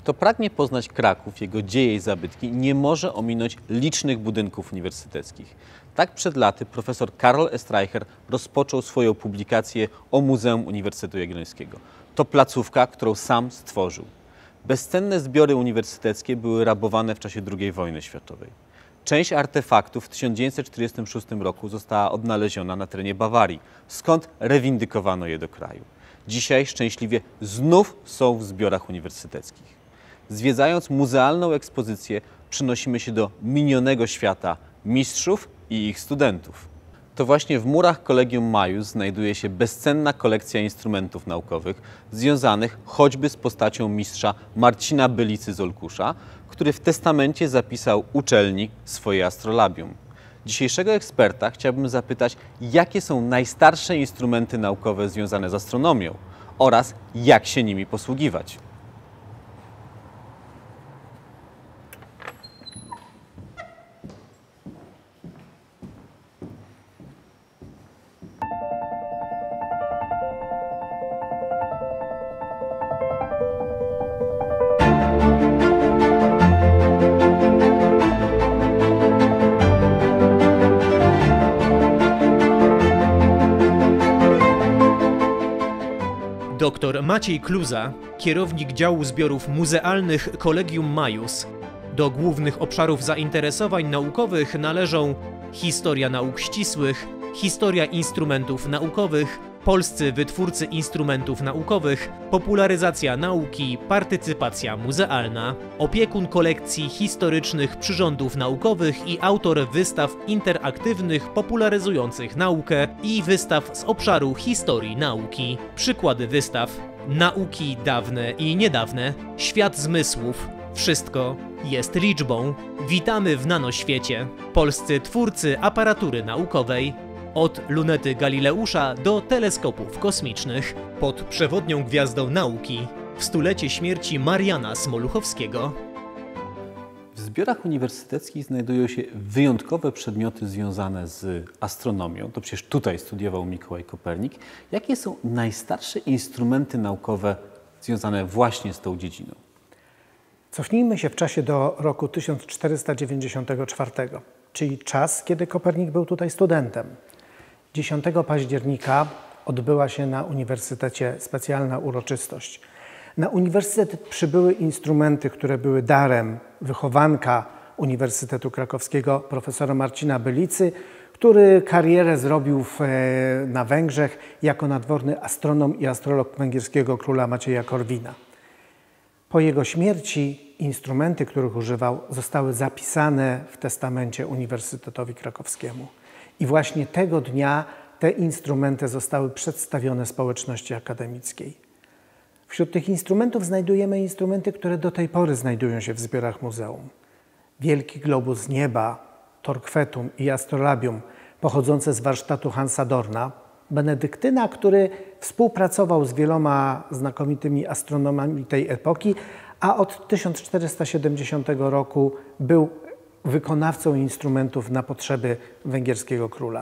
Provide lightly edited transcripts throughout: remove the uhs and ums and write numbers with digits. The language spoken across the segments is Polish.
Kto pragnie poznać Kraków, jego dzieje i zabytki, nie może ominąć licznych budynków uniwersyteckich. Tak przed laty profesor Karol Streicher rozpoczął swoją publikację o Muzeum Uniwersytetu Jagiellońskiego. To placówka, którą sam stworzył. Bezcenne zbiory uniwersyteckie były rabowane w czasie II wojny światowej. Część artefaktów w 1946 roku została odnaleziona na terenie Bawarii, skąd rewindykowano je do kraju. Dzisiaj szczęśliwie znów są w zbiorach uniwersyteckich. Zwiedzając muzealną ekspozycję, przenosimy się do minionego świata mistrzów i ich studentów. To właśnie w murach Collegium Maius znajduje się bezcenna kolekcja instrumentów naukowych związanych choćby z postacią mistrza Marcina Bylicy z Olkusza, który w testamencie zapisał uczelni swoje astrolabium. Dzisiejszego eksperta chciałbym zapytać, jakie są najstarsze instrumenty naukowe związane z astronomią oraz jak się nimi posługiwać. Dr Maciej Kluza, kierownik działu zbiorów muzealnych Collegium Maius. Do głównych obszarów zainteresowań naukowych należą historia nauk ścisłych, historia instrumentów naukowych, polscy wytwórcy instrumentów naukowych, popularyzacja nauki, partycypacja muzealna, opiekun kolekcji historycznych przyrządów naukowych i autor wystaw interaktywnych popularyzujących naukę i wystaw z obszaru historii nauki. Przykłady wystaw: nauki dawne i niedawne, świat zmysłów, wszystko jest liczbą, witamy w nanoświecie, polscy twórcy aparatury naukowej, od lunety Galileusza do teleskopów kosmicznych, pod przewodnią gwiazdą nauki, w stulecie śmierci Mariana Smoluchowskiego. W zbiorach uniwersyteckich znajdują się wyjątkowe przedmioty związane z astronomią. To przecież tutaj studiował Mikołaj Kopernik. Jakie są najstarsze instrumenty naukowe związane właśnie z tą dziedziną? Cofnijmy się w czasie do roku 1494, czyli czas, kiedy Kopernik był tutaj studentem. 10 października odbyła się na uniwersytecie specjalna uroczystość. Na uniwersytet przybyły instrumenty, które były darem wychowanka Uniwersytetu Krakowskiego, profesora Marcina Bylicy, który karierę zrobił na Węgrzech jako nadworny astronom i astrolog węgierskiego króla Macieja Korwina. Po jego śmierci instrumenty, których używał, zostały zapisane w testamencie Uniwersytetowi Krakowskiemu. I właśnie tego dnia te instrumenty zostały przedstawione społeczności akademickiej. Wśród tych instrumentów znajdujemy instrumenty, które do tej pory znajdują się w zbiorach muzeum. Wielki globus nieba, torkwetum i astrolabium pochodzące z warsztatu Hansa Dorna, benedyktyna, który współpracował z wieloma znakomitymi astronomami tej epoki, a od 1470 roku był wykonawcą instrumentów na potrzeby węgierskiego króla.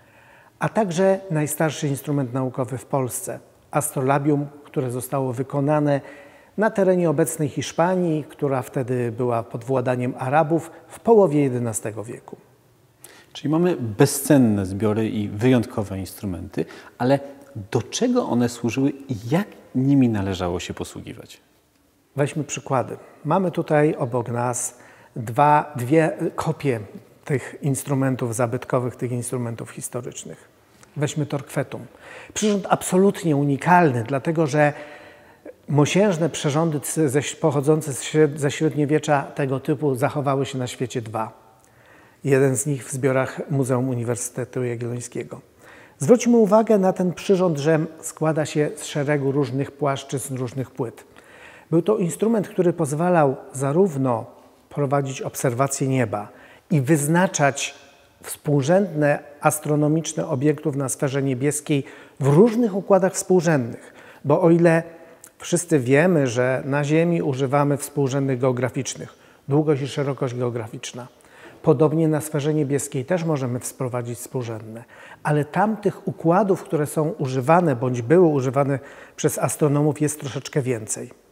A także najstarszy instrument naukowy w Polsce, astrolabium, które zostało wykonane na terenie obecnej Hiszpanii, która wtedy była pod władaniem Arabów w połowie XI wieku. Czyli mamy bezcenne zbiory i wyjątkowe instrumenty, ale do czego one służyły i jak nimi należało się posługiwać? Weźmy przykłady. Mamy tutaj obok nas dwie kopie tych instrumentów zabytkowych, tych instrumentów historycznych. Weźmy torkwetum. Przyrząd absolutnie unikalny, dlatego że mosiężne przyrządy pochodzące ze średniowiecza tego typu zachowały się na świecie dwa. Jeden z nich w zbiorach Muzeum Uniwersytetu Jagiellońskiego. Zwróćmy uwagę na ten przyrząd, że składa się z szeregu różnych płaszczyzn, różnych płyt. Był to instrument, który pozwalał zarówno prowadzić obserwacje nieba i wyznaczać współrzędne astronomiczne obiektów na sferze niebieskiej w różnych układach współrzędnych. Bo o ile wszyscy wiemy, że na Ziemi używamy współrzędnych geograficznych, długość i szerokość geograficzna, podobnie na sferze niebieskiej też możemy wprowadzić współrzędne, ale tamtych układów, które są używane bądź były używane przez astronomów, jest troszeczkę więcej.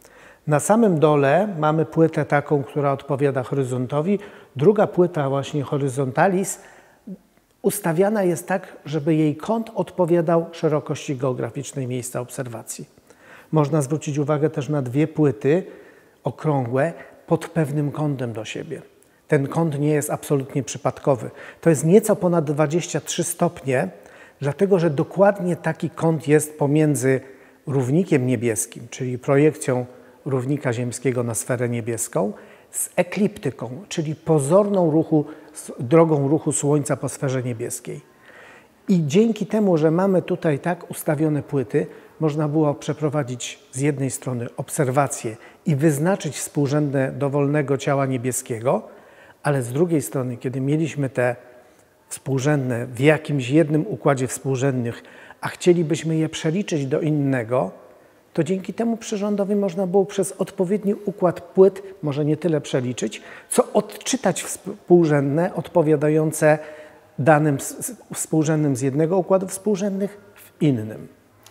Na samym dole mamy płytę taką, która odpowiada horyzontowi. Druga płyta, właśnie horyzontalis, ustawiana jest tak, żeby jej kąt odpowiadał szerokości geograficznej miejsca obserwacji. Można zwrócić uwagę też na dwie płyty okrągłe pod pewnym kątem do siebie. Ten kąt nie jest absolutnie przypadkowy. To jest nieco ponad 23 stopnie, dlatego że dokładnie taki kąt jest pomiędzy równikiem niebieskim, czyli projekcją równika ziemskiego na sferę niebieską, z ekliptyką, czyli pozorną drogą ruchu Słońca po sferze niebieskiej. I dzięki temu, że mamy tutaj tak ustawione płyty, można było przeprowadzić z jednej strony obserwacje i wyznaczyć współrzędne dowolnego ciała niebieskiego, ale z drugiej strony, kiedy mieliśmy te współrzędne w jakimś jednym układzie współrzędnych, a chcielibyśmy je przeliczyć do innego, to dzięki temu przyrządowi można było przez odpowiedni układ płyt może nie tyle przeliczyć, co odczytać współrzędne odpowiadające danym współrzędnym z jednego układu współrzędnych w innym.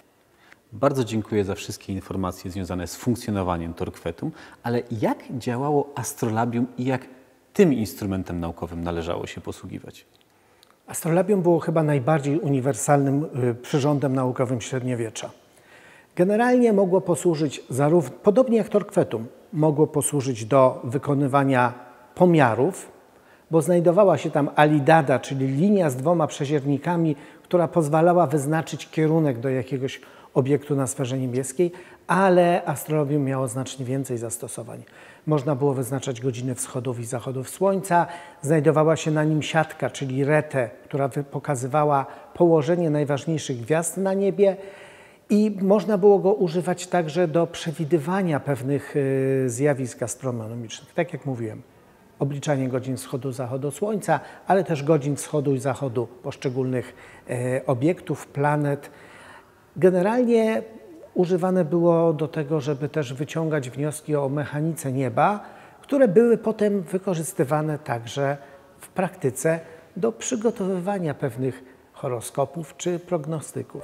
Bardzo dziękuję za wszystkie informacje związane z funkcjonowaniem Torquetum, ale jak działało astrolabium i jak tym instrumentem naukowym należało się posługiwać? Astrolabium było chyba najbardziej uniwersalnym przyrządem naukowym średniowiecza. Generalnie mogło posłużyć, podobnie jak Torquetum, mogło posłużyć do wykonywania pomiarów, bo znajdowała się tam alidada, czyli linia z dwoma przeziernikami, która pozwalała wyznaczyć kierunek do jakiegoś obiektu na sferze niebieskiej, ale astrolabium miało znacznie więcej zastosowań. Można było wyznaczać godziny wschodów i zachodów Słońca, znajdowała się na nim siatka, czyli retę, która pokazywała położenie najważniejszych gwiazd na niebie i można było go używać także do przewidywania pewnych zjawisk astronomicznych. Tak jak mówiłem, obliczanie godzin wschodu i zachodu Słońca, ale też godzin wschodu i zachodu poszczególnych obiektów, planet. Generalnie używane było do tego, żeby też wyciągać wnioski o mechanice nieba, które były potem wykorzystywane także w praktyce do przygotowywania pewnych horoskopów czy prognostyków.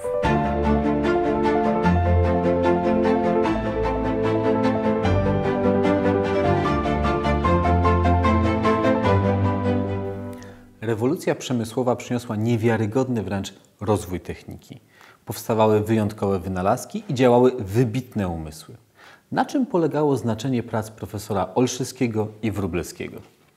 Rewolucja przemysłowa przyniosła niewiarygodny wręcz rozwój techniki. Powstawały wyjątkowe wynalazki i działały wybitne umysły. Na czym polegało znaczenie prac profesora Olszyńskiego i Wróblewskiego?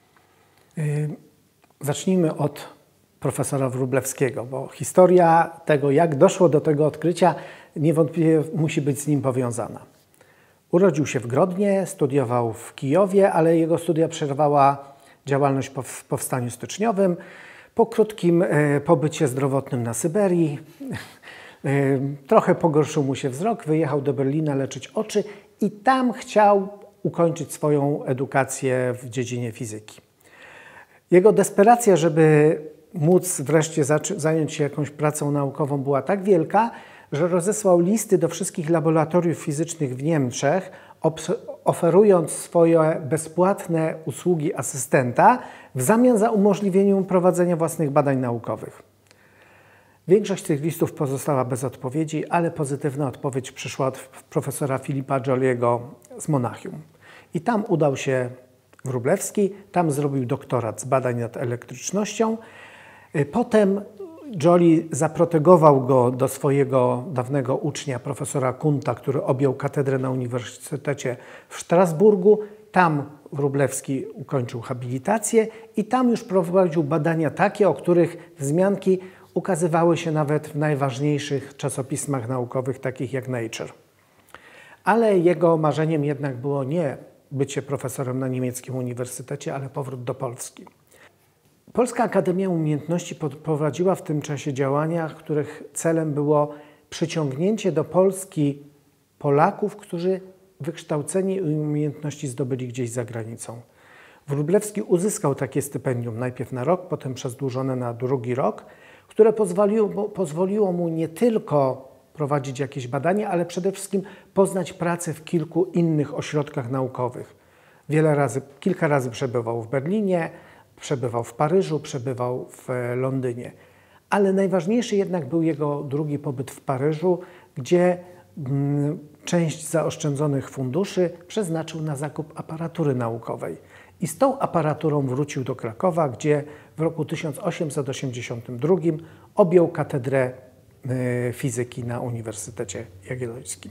Zacznijmy od profesora Wróblewskiego, bo historia tego, jak doszło do tego odkrycia, niewątpliwie musi być z nim powiązana. Urodził się w Grodnie, studiował w Kijowie, ale jego studia przerwała działalność w powstaniu styczniowym. Po krótkim pobycie zdrowotnym na Syberii trochę pogorszył mu się wzrok, wyjechał do Berlina leczyć oczy i tam chciał ukończyć swoją edukację w dziedzinie fizyki. Jego desperacja, żeby móc wreszcie zająć się jakąś pracą naukową, była tak wielka, że rozesłał listy do wszystkich laboratoriów fizycznych w Niemczech, oferując swoje bezpłatne usługi asystenta w zamian za umożliwienie mu prowadzenia własnych badań naukowych. Większość tych listów pozostała bez odpowiedzi, ale pozytywna odpowiedź przyszła od profesora Filipa Jolliego z Monachium. I tam udał się Wróblewski, tam zrobił doktorat z badań nad elektrycznością. Potem Jolly zaprotegował go do swojego dawnego ucznia, profesora Kunta, który objął katedrę na Uniwersytecie w Strasburgu. Tam Wróblewski ukończył habilitację i tam już prowadził badania takie, o których wzmianki ukazywały się nawet w najważniejszych czasopismach naukowych, takich jak Nature. Ale jego marzeniem jednak było nie bycie profesorem na niemieckim uniwersytecie, ale powrót do Polski. Polska Akademia Umiejętności prowadziła w tym czasie działania, których celem było przyciągnięcie do Polski Polaków, którzy wykształcenie i umiejętności zdobyli gdzieś za granicą. Wróblewski uzyskał takie stypendium najpierw na rok, potem przedłużone na drugi rok, które pozwoliło mu nie tylko prowadzić jakieś badania, ale przede wszystkim poznać pracę w kilku innych ośrodkach naukowych. Kilka razy przebywał w Berlinie, przebywał w Paryżu, przebywał w Londynie. Ale najważniejszy jednak był jego drugi pobyt w Paryżu, gdzie część zaoszczędzonych funduszy przeznaczył na zakup aparatury naukowej. I z tą aparaturą wrócił do Krakowa, gdzie w roku 1882 objął katedrę fizyki na Uniwersytecie Jagiellońskim.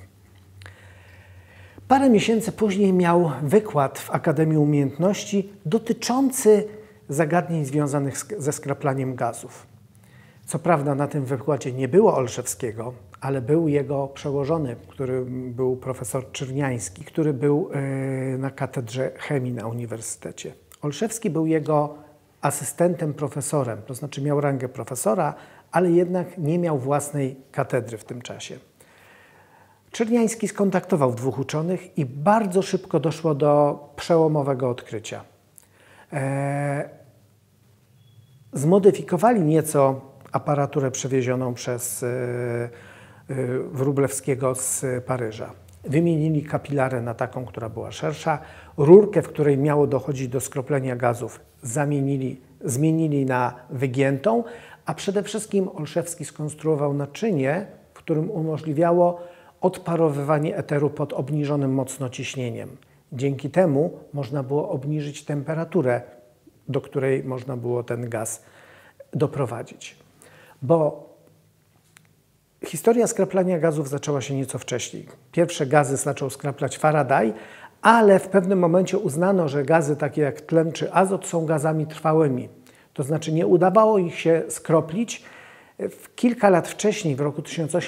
Parę miesięcy później miał wykład w Akademii Umiejętności dotyczący zagadnień związanych ze skraplaniem gazów. Co prawda na tym wykładzie nie było Olszewskiego, ale był jego przełożony, który był profesor Czerniański, który był na katedrze chemii na uniwersytecie. Olszewski był jego asystentem, profesorem, to znaczy miał rangę profesora, ale jednak nie miał własnej katedry w tym czasie. Czerniański skontaktował dwóch uczonych i bardzo szybko doszło do przełomowego odkrycia. Zmodyfikowali nieco aparaturę przewiezioną przez Wróblewskiego z Paryża. Wymienili kapilarę na taką, która była szersza. Rurkę, w której miało dochodzić do skroplenia gazów, zmienili na wygiętą, a przede wszystkim Olszewski skonstruował naczynie, w którym umożliwiało odparowywanie eteru pod obniżonym mocno ciśnieniem. Dzięki temu można było obniżyć temperaturę, do której można było ten gaz doprowadzić. Bo historia skraplania gazów zaczęła się nieco wcześniej. Pierwsze gazy zaczął skraplać Faraday, ale w pewnym momencie uznano, że gazy takie jak tlen czy azot są gazami trwałymi. To znaczy nie udawało ich się skroplić. Kilka lat wcześniej, w roku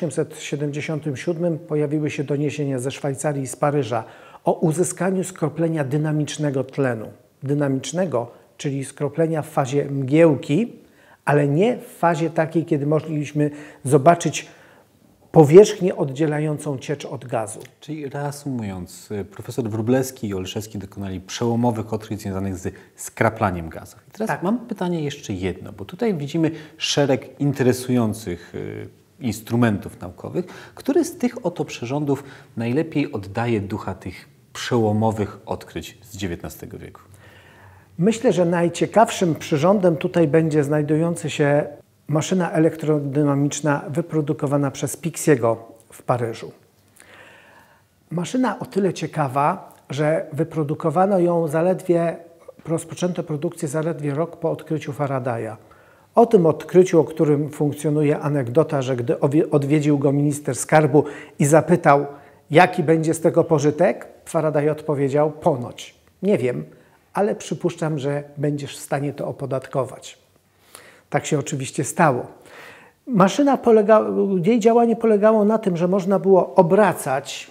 1877, pojawiły się doniesienia ze Szwajcarii i z Paryża o uzyskaniu skroplenia dynamicznego tlenu. Dynamicznego, czyli skroplenia w fazie mgiełki, ale nie w fazie takiej, kiedy mogliśmy zobaczyć powierzchnię oddzielającą ciecz od gazu. Czyli reasumując, profesor Wróblewski i Olszewski dokonali przełomowych odkryć związanych z skraplaniem gazów. I teraz mam pytanie jeszcze jedno, bo tutaj widzimy szereg interesujących instrumentów naukowych. Który z tych oto przyrządów najlepiej oddaje ducha tych przełomowych odkryć z XIX wieku? Myślę, że najciekawszym przyrządem tutaj będzie znajdujący się maszyna elektrodynamiczna wyprodukowana przez Pixiego w Paryżu. Maszyna o tyle ciekawa, że wyprodukowano ją rozpoczęto produkcję zaledwie rok po odkryciu Faradaya. O tym odkryciu, o którym funkcjonuje anegdota, że gdy odwiedził go minister skarbu i zapytał, jaki będzie z tego pożytek, Faraday odpowiedział, ponoć. Nie wiem, ale przypuszczam, że będziesz w stanie to opodatkować. Tak się oczywiście stało. Jej działanie polegało na tym, że można było obracać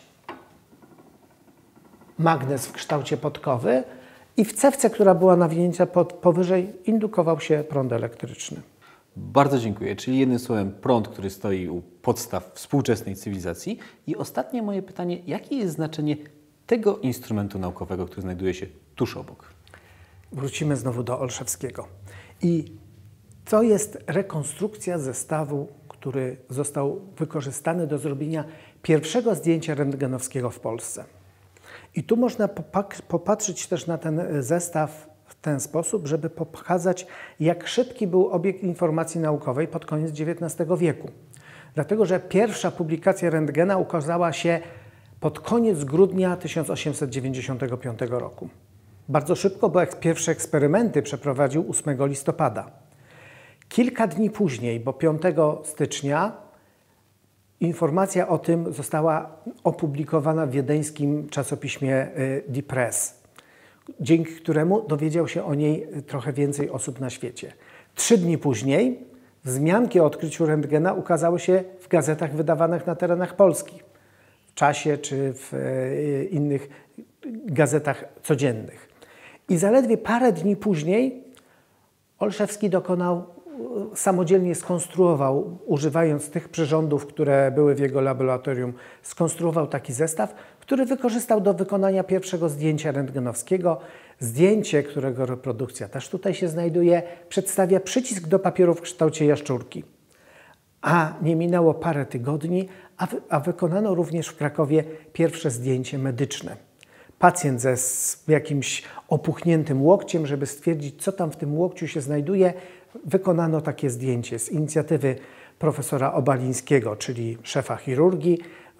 magnes w kształcie podkowy i w cewce, która była nawinięta powyżej, indukował się prąd elektryczny. Bardzo dziękuję. Czyli jednym słowem prąd, który stoi u podstaw współczesnej cywilizacji. I ostatnie moje pytanie, jakie jest znaczenie tego instrumentu naukowego, który znajduje się tuż obok? Wrócimy znowu do Olszewskiego. I to jest rekonstrukcja zestawu, który został wykorzystany do zrobienia pierwszego zdjęcia rentgenowskiego w Polsce. I tu można popatrzeć też na ten zestaw w ten sposób, żeby pokazać, jak szybki był obieg informacji naukowej pod koniec XIX wieku. Dlatego, że pierwsza publikacja rentgena ukazała się pod koniec grudnia 1895 roku. Bardzo szybko, bo pierwsze eksperymenty przeprowadził 8 listopada. Kilka dni później, bo 5 stycznia, informacja o tym została opublikowana w wiedeńskim czasopiśmie Die Presse, dzięki któremu dowiedział się o niej trochę więcej osób na świecie. 3 dni później wzmianki o odkryciu rentgena ukazały się w gazetach wydawanych na terenach Polski, w Czasie czy w innych gazetach codziennych. I zaledwie parę dni później Olszewski samodzielnie skonstruował, używając tych przyrządów, które były w jego laboratorium, skonstruował taki zestaw, który wykorzystał do wykonania pierwszego zdjęcia rentgenowskiego. Zdjęcie, którego reprodukcja też tutaj się znajduje, przedstawia przycisk do papieru w kształcie jaszczurki. A nie minęło parę tygodni, a wykonano również w Krakowie pierwsze zdjęcie medyczne. Pacjent z jakimś opuchniętym łokciem, żeby stwierdzić, co tam w tym łokciu się znajduje, wykonano takie zdjęcie z inicjatywy profesora Obalińskiego, czyli szefa chirurgii,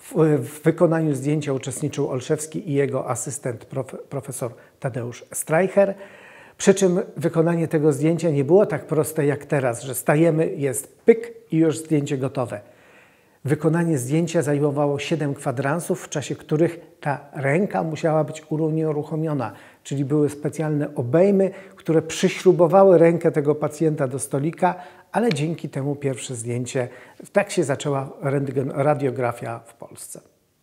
W wykonaniu zdjęcia uczestniczył Olszewski i jego asystent profesor Tadeusz Streicher. Przy czym wykonanie tego zdjęcia nie było tak proste jak teraz, że stajemy, jest pyk i już zdjęcie gotowe. Wykonanie zdjęcia zajmowało 7 kwadransów, w czasie których ta ręka musiała być unieruchomiona, czyli były specjalne obejmy, które przyśrubowały rękę tego pacjenta do stolika, ale dzięki temu pierwsze zdjęcie, tak się zaczęła radiografia w Polsce.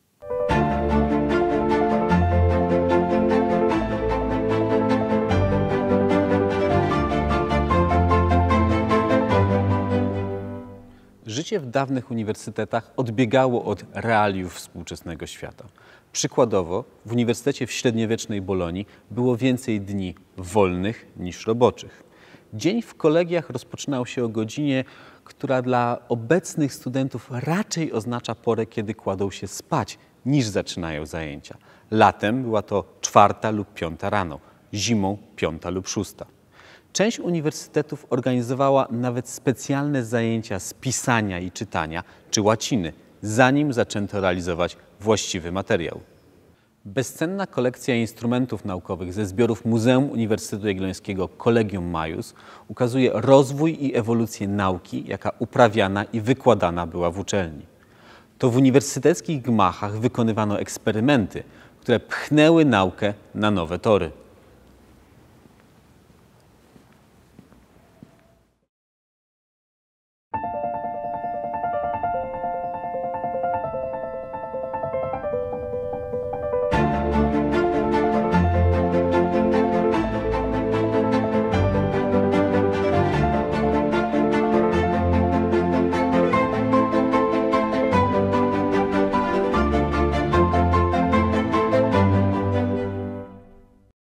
Życie w dawnych uniwersytetach odbiegało od realiów współczesnego świata. Przykładowo, w Uniwersytecie w średniowiecznej Bolonii było więcej dni wolnych niż roboczych. Dzień w kolegiach rozpoczynał się o godzinie, która dla obecnych studentów raczej oznacza porę, kiedy kładą się spać, niż zaczynają zajęcia. Latem była to 4 lub 5 rano, zimą 5 lub 6. Część uniwersytetów organizowała nawet specjalne zajęcia z pisania i czytania, czy łaciny, zanim zaczęto realizować właściwy materiał. Bezcenna kolekcja instrumentów naukowych ze zbiorów Muzeum Uniwersytetu Jagiellońskiego Collegium Maius ukazuje rozwój i ewolucję nauki, jaka uprawiana i wykładana była w uczelni. To w uniwersyteckich gmachach wykonywano eksperymenty, które pchnęły naukę na nowe tory.